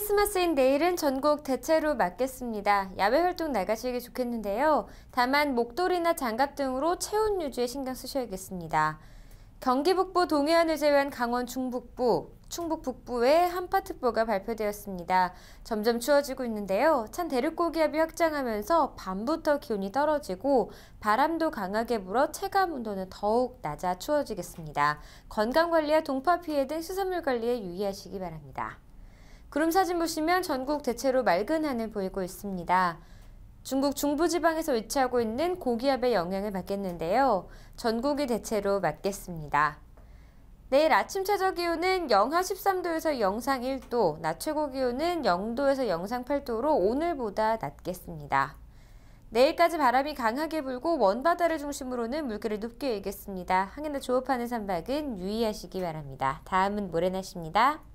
크리스마스인 내일은 전국 대체로 맑겠습니다. 야외 활동 나가시기 좋겠는데요. 다만 목도리나 장갑 등으로 체온 유지에 신경 쓰셔야겠습니다. 경기 북부 동해안을 제외한 강원 중북부, 충북 북부에 한파특보가 발표되었습니다. 점점 추워지고 있는데요. 찬 대륙고기압이 확장하면서 밤부터 기온이 떨어지고 바람도 강하게 불어 체감 온도는 더욱 낮아 추워지겠습니다. 건강관리와 동파 피해 등 수산물 관리에 유의하시기 바랍니다. 구름 사진 보시면 전국 대체로 맑은 하늘 보이고 있습니다. 중국 중부지방에서 위치하고 있는 고기압의 영향을 받겠는데요. 전국이 대체로 맑겠습니다. 내일 아침 최저 기온은 영하 13도에서 영상 1도, 낮 최고 기온은 0도에서 영상 8도로 오늘보다 낮겠습니다. 내일까지 바람이 강하게 불고 먼바다를 중심으로는 물결이 높게 일겠습니다. 항해나 조업하는 선박은 유의하시기 바랍니다. 다음은 모레 날씨입니다.